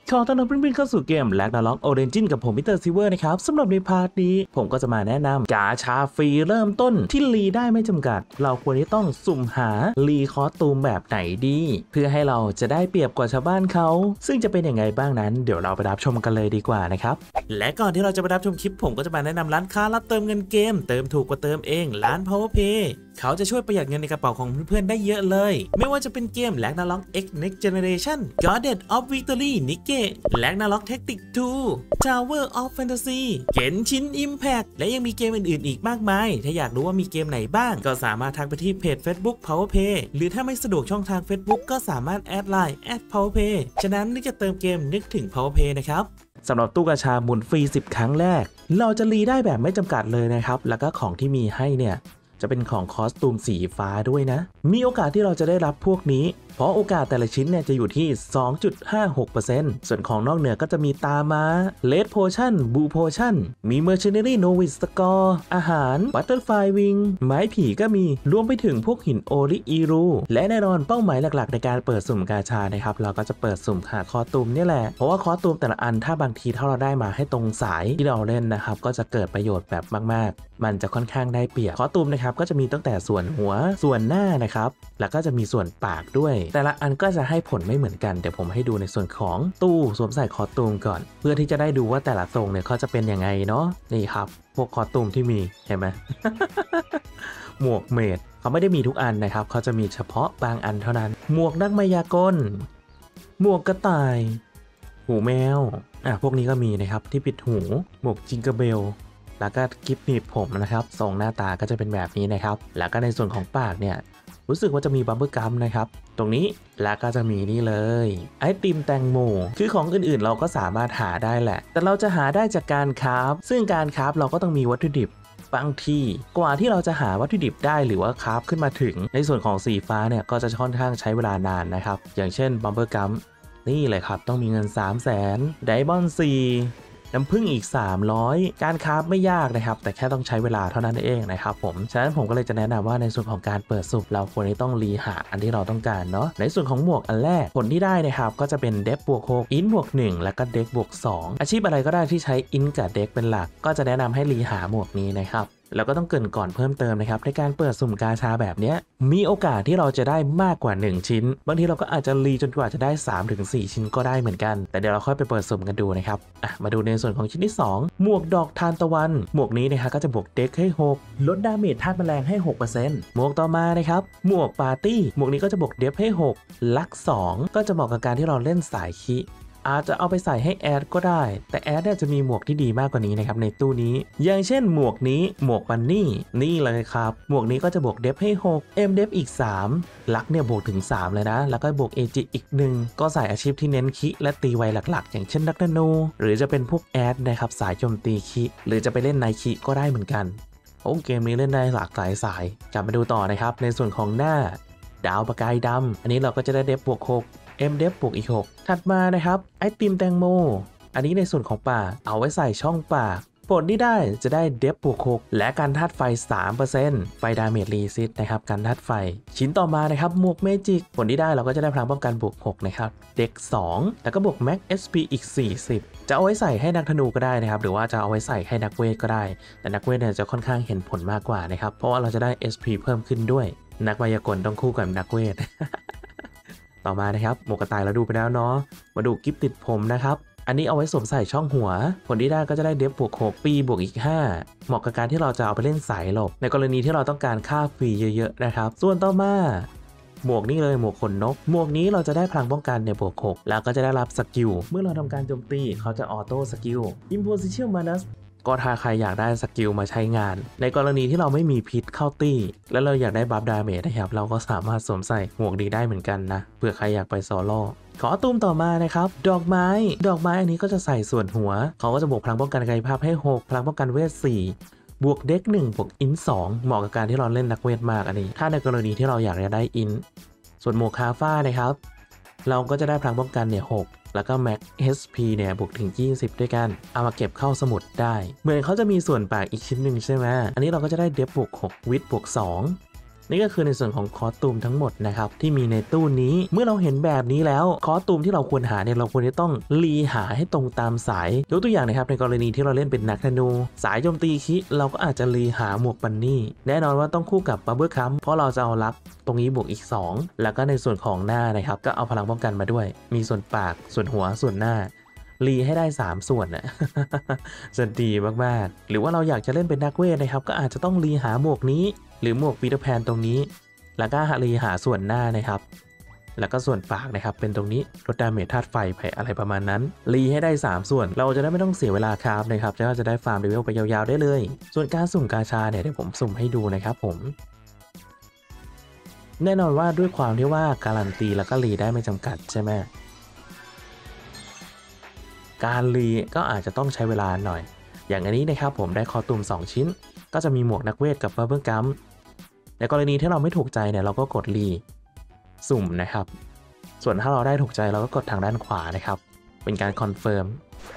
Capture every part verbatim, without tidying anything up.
ขอต้อนรับเพื่อนๆเข้าสู่เกม Ragnarok Origins กับผมมิสเตอร์ซิลเวอร์นะครับสำหรับในพาร์ทนี้ผมก็จะมาแนะนำกาชาฟรีเริ่มต้นที่รีได้ไม่จำกัดเราควรที่ต้องสุ่มหารีคอสตูมแบบไหนดีเพื่อให้เราจะได้เปรียบกว่าชาวบ้านเขาซึ่งจะเป็นยังไงบ้างนั้นเดี๋ยวเราไปรับชมกันเลยดีกว่านะครับและก่อนที่เราจะไปรับชมคลิปผมก็จะมาแนะนำร้านค้ารับเติมเงินเกมเติมถูกกว่าเติมเองร้าน PowerPay เขาจะช่วยประหยัดเงินในกระเป๋าของเพื่อนๆได้เยอะเลยไม่ว่าจะเป็นเกม Ragnarok X Next Generation Goddess of Victory Nikke Ragnarok Tactics ทู Tower of Fantasy Genshin Impact และยังมีเกมอื่นๆอีกมากมายถ้าอยากรู้ว่ามีเกมไหนบ้างก็สามารถทักไปที่เพจ Facebook PowerPay หรือถ้าไม่สะดวกช่องทาง Facebook ก็สามารถแอดไลน์ แอด PowerPay ฉะนั้นนึกจะเติมเกมนึกถึง PowerPay นะครับสำหรับตู้กาชาหมุนฟรีสิบครั้งแรกเราจะรีได้แบบไม่จำกัดเลยนะครับแล้วก็ของที่มีให้เนี่ยจะเป็นของคอสตูมสีฟ้าด้วยนะมีโอกาสที่เราจะได้รับพวกนี้เพราะโอกาสแต่ละชิ้นเนี่ยจะอยู่ที่ สองจุดห้าหกเปอร์เซ็นต์ ส่วนของนอกเหนือก็จะมีตาม้า Red Potion Blue Potion มี Mercenary Novice Score อาหาร Butterfly Wing ไม้ผีก็มีรวมไปถึงพวกหินโอริอีรูและแน่นอนเป้าหมายหลักๆในการเปิดสุ่มกาชานะครับเราก็จะเปิดสุ่มหาคอสตูมนี่แหละเพราะว่าคอสตูมแต่ละอันถ้าบางทีถ้าเราได้มาให้ตรงสายที่เราเล่นนะครับก็จะเกิดประโยชน์แบบมากๆมันจะค่อนข้างได้เปรียบคอสตูมนะครับก็จะมีตั้งแต่ส่วนหัวส่วนหน้านะครับแล้วก็จะมีส่วนปากด้วยแต่ละอันก็จะให้ผลไม่เหมือนกันเดี๋ยวผมให้ดูในส่วนของตู้สวมใส่คอสตูมก่อนเพื่อที่จะได้ดูว่าแต่ละทรงเนี่ยเขาจะเป็นยังไงเนาะนี่ครับพวกคอสตูมที่มีเห็นไหม หมวกเมดเขาไม่ได้มีทุกอันนะครับเขาจะมีเฉพาะบางอันเท่านั้นหมวกนักมายากลหมวกกระต่ายหูแมวอ่ะพวกนี้ก็มีนะครับที่ปิดหูหมวกจิงเกอร์เบลแล้วก็กิฟต์หนีบผมนะครับทรงหน้าตาก็จะเป็นแบบนี้นะครับแล้วก็ในส่วนของปากเนี่ยรู้สึกว่าจะมีบัมเบอร์กัมนะครับตรงนี้แล้วก็จะมีนี่เลยไอติมแตงโมคือของอื่นๆเราก็สามารถหาได้แหละแต่เราจะหาได้จากการคราฟซึ่งการคราฟเราก็ต้องมีวัตถุดิบบางที่กว่าที่เราจะหาวัตถุดิบได้หรือว่าคราฟขึ้นมาถึงในส่วนของสีฟ้าเนี่ยก็จะค่อนข้างใช้เวลานานนะครับอย่างเช่นบัมเบอร์กัมนี่เลยครับต้องมีเงิน สามแสน ไดมอนด์สี่น้ำผึ้งอีกสามร้อยการคราฟไม่ยากนะครับแต่แค่ต้องใช้เวลาเท่านั้นเองนะครับผมฉะนั้นผมก็เลยจะแนะนำว่าในส่วนของการเปิดสุ่มเราควรที่ต้องรีหาอันที่เราต้องการเนาะในส่วนของหมวกอันแรกผลที่ได้นะครับก็จะเป็นเดฟบวกหกอินบวกหนึ่งแล้วก็เด็กบวกสองอาชีพอะไรก็ได้ที่ใช้อินกับเด็กเป็นหลักก็จะแนะนำให้รีหาหมวกนี้นะครับแล้วก็ต้องเกริ่นก่อนเพิ่มเติมนะครับในการเปิดสุ่มกาชาแบบนี้มีโอกาสที่เราจะได้มากกว่าหนึ่งชิ้นบางทีเราก็อาจจะรีจนกว่าจะได้ สามถึงสี่ ชิ้นก็ได้เหมือนกันแต่เดี๋ยวเราค่อยไปเปิดสุ่มกันดูนะครับอ่ะมาดูในส่วนของชิ้นที่สองหมวกดอกทานตะวันหมวกนี้นะครับก็จะบวกเด็กให้หกลดดาเมจธาตุแมลงให้ หกเปอร์เซ็นต์ หมวกต่อมานะครับหมวกปาร์ตี้หมวกนี้ก็จะบวกเด็บให้หกลักสองก็จะเหมาะกับการที่เราเล่นสายคิอาจจะเอาไปใส่ให้แอดก็ได้แต่แอดเนี่ยจะมีหมวกที่ดีมากกว่านี้นะครับในตู้นี้อย่างเช่นหมวกนี้หมวกบันนี่นี่เลยครับหมวกนี้ก็จะบวกเดฟให้หก เอ็ม เดฟอีกสามลักเนี่ยบวกถึงสามเลยนะแล้วก็บวก เอ จี อีกหนึ่งก็ใส่อาชีพที่เน้นคิและตีไวหลักๆอย่างเช่นนักธนูหรือจะเป็นพวกแอดนะครับสายโจมตีคิหรือจะไปเล่นไนคิก็ได้เหมือนกันโอ้เกมนี้เล่นได้หลากหลายสายกลับมาดูต่อนะครับในส่วนของหน้าดาวประกายดำอันนี้เราก็จะได้เดฟบวกหกเอ็ม เดฟ บวกอีกหกถัดมานะครับไอติมแตงโมอันนี้ในส่วนของปากเอาไว้ใส่ช่องปากผลที่ได้จะได้เดฟบวกหกและการธาตุไฟ สามเปอร์เซ็นต์ ไฟดาเมจรีซิตนะครับการธาตุไฟชิ้นต่อมานะครับหมวกเมจิกผลที่ได้เราก็จะได้พลังป้องกันบวกหกนะครับเด็กสองแล้วก็บวกแม็ก เอส พี อีกสี่สิบจะเอาไว้ใส่ให้นักธนูก็ได้นะครับหรือว่าจะเอาไว้ใส่ให้นักเวทก็ได้แต่นักเวทเนี่ยจะค่อนข้างเห็นผลมากกว่านะครับเพราะว่าเราจะได้ เอส พี เพิ่มขึ้นด้วยนักมายากลต้องคู่กับนักเวท ต่อมานะครับหมวกกระต่ายเราดูไปแล้วเนาะมาดูกิฟต์ติดผมนะครับอันนี้เอาไว้สวมใส่ช่องหัวผลที่ได้ก็จะได้เดฟบวกหกปีบวกอีกห้าเหมาะกับการที่เราจะเอาไปเล่นสายหลบในกรณีที่เราต้องการค่าฟรีเยอะๆนะครับส่วนต่อมาหมวกนี้เลยหมวกขนนกหมวกนี้เราจะได้พลังป้องกันในบวกหกแล้วก็จะได้รับสกิลเมื่อเราทำการโจมตีเขาจะออโต้สกิล Imposition Manusก็ถ้าใครอยากได้สกิลมาใช้งานในกรณีที่เราไม่มีพิษเข้าตีแล้วเราอยากได้บัฟดาเมจนะครับเราก็สามารถสวมใส่หมวกดีได้เหมือนกันนะเผื่อใครอยากไปโซโล่ขอตูมต่อมานะครับดอกไม้ดอกไม้อันนี้ก็จะใส่ส่วนหัวเขาก็จะบวกพลังป้องกันกายภาพให้หกพลังป้องกันเวทสี่บวกเด็กหนึ่งบวกอินสองเหมาะกับการที่เราเล่นนักเวทมากอันนี้ถ้าในกรณีที่เราอยากจะได้อินส่วนหมวกคาฟ้านะครับเราก็จะได้พลังป้องกันเนี่ยหกแล้วก็ Max เอช พี เนี่ยบวกถึงยี่สิบด้วยกันเอามาเก็บเข้าสมุดได้เหมือนเขาจะมีส่วนปากอีกชิ้นหนึ่งใช่ไหมอันนี้เราก็จะได้เดฟบวกหกวิทบวกสองนี่ก็คือในส่วนของคอสตูมทั้งหมดนะครับที่มีในตู้นี้เมื่อเราเห็นแบบนี้แล้วคอสตูมที่เราควรหาเนี่ยเราควรจะต้องรีหาให้ตรงตามสายยกตัวอย่างนะครับในกรณีที่เราเล่นเป็นนักธนูสายโจมตีคิเราก็อาจจะรีหาหมวกบันนี่แน่นอนว่าต้องคู่กับบับเบิ้ลคัมเพราะเราจะเอาลักตรงนี้บวกอีกสองแล้วก็ในส่วนของหน้านะครับก็เอาพลังป้องกันมาด้วยมีส่วนปากส่วนหัวส่วนหน้ารีให้ได้สามส่วนนะจะดีมากๆหรือว่าเราอยากจะเล่นเป็นนักเวทนะครับก็อาจจะต้องรีหาหมวกนี้หรือหมวกปีเตอร์แพนตรงนี้แล้วก็รีหาส่วนหน้านะครับแล้วก็ส่วนปากนะครับเป็นตรงนี้ลดดาเมจธาตุไฟไปอะไรประมาณนั้นรีให้ได้สามส่วนเราจะได้ไม่ต้องเสียเวลาคราฟนะครับแล้วก็จะได้ฟาร์มเลเวลไปยาวๆได้เลยส่วนการสุ่มกาชาเนี่ยเดี๋ยวผมสุ่มให้ดูนะครับผมแน่นอนว่าด้วยความที่ว่าการันตีแล้วก็รีได้ไม่จำกัดใช่ไหมการรีก็อาจจะต้องใช้เวลาหน่อยอย่างอันนี้นะครับผมได้คอตูมสองชิ้นก็จะมีหมวกนักเวทกับบับเบิ้ลกัมในกรณีที่เราไม่ถูกใจเนี่ยเราก็กดรีสุ่มนะครับส่วนถ้าเราได้ถูกใจเราก็กดทางด้านขวานะครับเป็นการคอนเฟิร์ม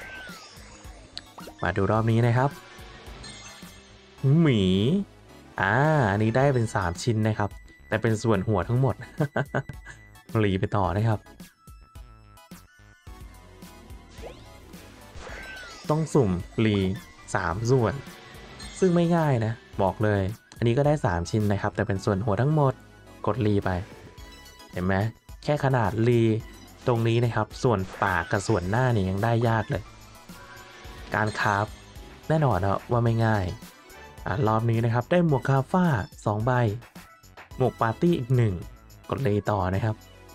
มาดูรอบนี้นะครับหมีอ่าอันนี้ได้เป็นสามชิ้นนะครับแต่เป็นส่วนหัวทั้งหมด รีไปต่อนะครับต้องสุ่มรีสามส่วนซึ่งไม่ง่ายนะบอกเลยอันนี้ก็ได้สามชิ้นนะครับแต่เป็นส่วนหัวทั้งหมดกดรีไปเห็นไหมแค่ขนาดรีตรงนี้นะครับส่วนปากกับส่วนหน้านี่ยังได้ยากเลยการคราฟแน่นอนนะว่าไม่ง่ายอ่ารอบนี้นะครับได้หมวกคาฟ้าสองใบหมวกปาร์ตี้อีกหนึ่งกดรีต่อนะครับ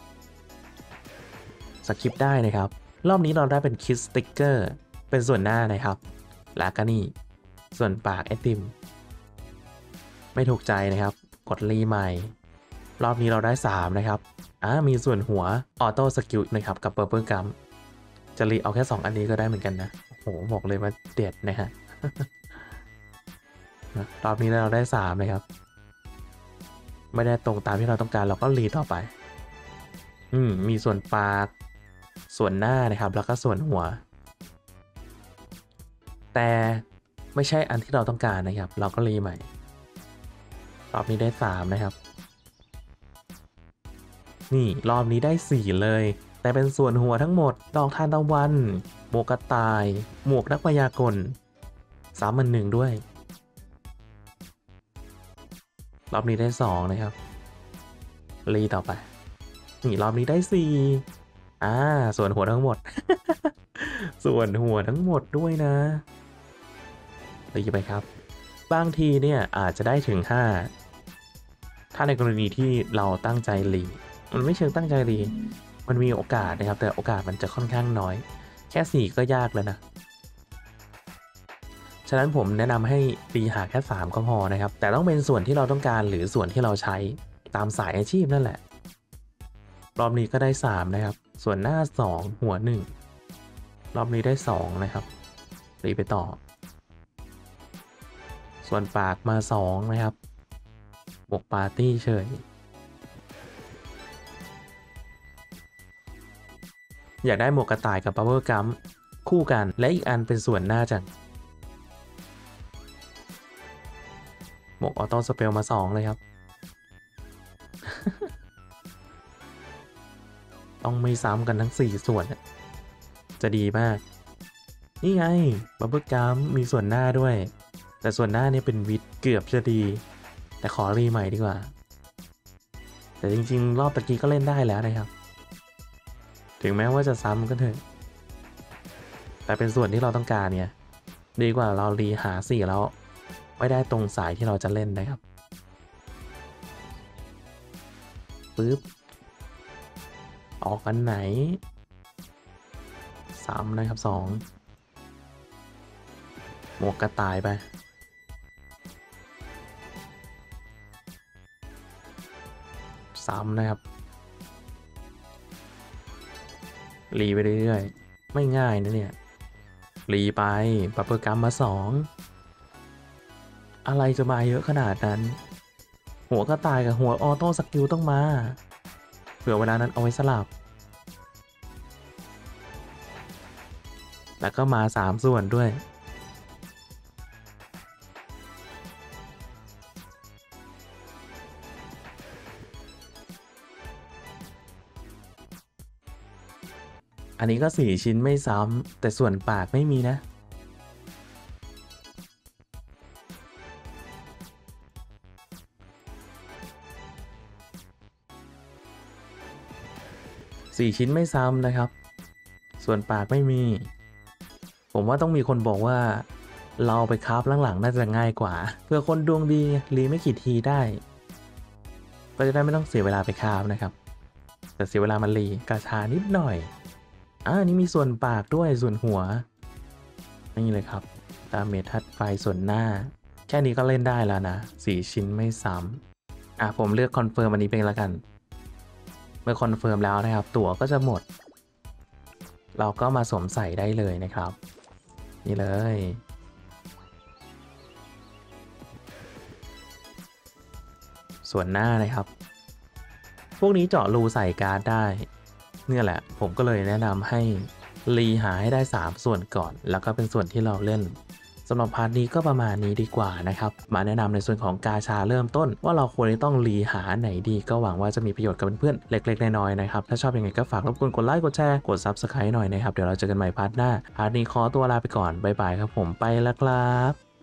สคิปได้นะครับรอบนี้เราได้เป็นคิดสติ๊กเกอร์เป็นส่วนหน้านะครับแล้วก็นี่ส่วนปากไอติมไม่ถูกใจนะครับกดรีใหม่รอบนี้เราได้สามนะครับอ่ามีส่วนหัวออโต้สกิลนะครับกับเปอร์เปิลกัมจะรีเอาแค่สองอันนี้ก็ได้เหมือนกันนะโอ้โหบอกเลยว่าเด็ดนะฮะ รอบนี้เราได้สามนะครับไม่ได้ตรงตามที่เราต้องการเราก็รีต่อไปอืมมีส่วนปากส่วนหน้านะครับแล้วก็ส่วนหัวแต่ไม่ใช่อันที่เราต้องการนะครับเราก็รีใหม่รอบนี้ได้สามนะครับนี่รอบนี้ได้สี่เลยแต่เป็นส่วนหัวทั้งหมดดอกทานตะวันหมวกกระต่ายหมวกนักพยากลสามมันหนึ่งด้วยรอบนี้ได้สองนะครับรีต่อไปนี่รอบนี้ได้สี่อ่าส่วนหัวทั้งหมด ส่วนหัวทั้งหมดด้วยนะรีไปครับบางทีเนี่ยอาจจะได้ถึงห้าถ้าในกรณีที่เราตั้งใจรีมันไม่เชิงตั้งใจรีมันมีโอกาสนะครับแต่โอกาสมันจะค่อนข้างน้อยแค่สี่ก็ยากแล้วนะฉะนั้นผมแนะนำให้รีหาแค่สามก็พอนะครับแต่ต้องเป็นส่วนที่เราต้องการหรือส่วนที่เราใช้ตามสายอาชีพนั่นแหละรอบนี้ก็ได้สามนะครับส่วนหน้าสองหัวหนึ่งรอบนี้ได้สองนะครับรีไปต่อส่วนปากมาสองนะครับบวกปาร์ตี้เฉยอยากได้หมวกกระต่ายกับบับเบิ้ลกัมคู่กันและอีกอันเป็นส่วนหน้าจากหมวกออโต้สเปลมาสองเลยครับ ต้องไม่ซ้ำกันทั้งสี่ส่วนจะดีมากนี่ไงบับเบิ้ลกัมมีส่วนหน้าด้วยแต่ส่วนหน้านี่เป็นวิดเกือบจะดีแต่ขอรีใหม่ดีกว่าแต่จริงๆรอบตะกี้ก็เล่นได้แล้วนะครับถึงแม้ว่าจะซ้ำก็เถอะแต่เป็นส่วนที่เราต้องการเนี่ยดีกว่าเรารีหาสี่แล้วไม่ได้ตรงสายที่เราจะเล่นนะครับปึ๊บออกกันไหนซ้ำนะครับสองหมวกกระต่ายไปซ้ำนะครับรีไปเรื่อยๆไม่ง่ายนะเนี่ยรีไปบับเบิ้ลกัมมาสองอะไรจะมาเยอะขนาดนั้นหัวกระต่ายกับหัวออโต้สกิลต้องมาเผื่อเวลานั้นเอาไว้สลับแล้วก็มาสามส่วนด้วยอันนี้ก็สี่ชิ้นไม่ซ้ำแต่ส่วนปากไม่มีนะสี่ชิ้นไม่ซ้ำนะครับส่วนปากไม่มีผมว่าต้องมีคนบอกว่าเราไปคราฟหลังๆน่าจะง่ายกว่าเพื่อคนดวงดีรีไม่กี่ทีได้ก็จะได้ไม่ต้องเสียเวลาไปคราฟนะครับแต่เสียเวลามันรีกาชานิดหน่อยอ่านี่มีส่วนปากด้วยส่วนหัวนี่เลยครับดาเมจทัดไฟส่วนหน้าแค่นี้ก็เล่นได้แล้วนะสี่ชิ้นไม่ซ้ำอ่ะผมเลือกคอนเฟิร์มอันนี้เป็นละกันเมื่อคอนเฟิร์มแล้วนะครับตั๋วก็จะหมดเราก็มาสวมใส่ได้เลยนะครับนี่เลยส่วนหน้านะครับพวกนี้เจาะรูใส่การ์ดได้เนี่ยแหละผมก็เลยแนะนำให้รีหาให้ได้สามส่วนก่อนแล้วก็เป็นส่วนที่เราเล่นสำหรับพาร์ทนี้ก็ประมาณนี้ดีกว่านะครับมาแนะนำในส่วนของกาชาเริ่มต้นว่าเราควรต้องรีหาไหนดีก็หวังว่าจะมีประโยชน์กับเพื่อนๆเล็กๆน้อยๆนะครับถ้าชอบยังไงก็ฝากรบกวนกดไลค์กดแชร์กด ซับสไครบ์ หน่อยนะครับเดี๋ยวเราเจอกันใหม่พาร์ทหน้าพาร์ทนี้ขอตัวลาไปก่อนบ๊ายบายครับผมไปแล้วครับ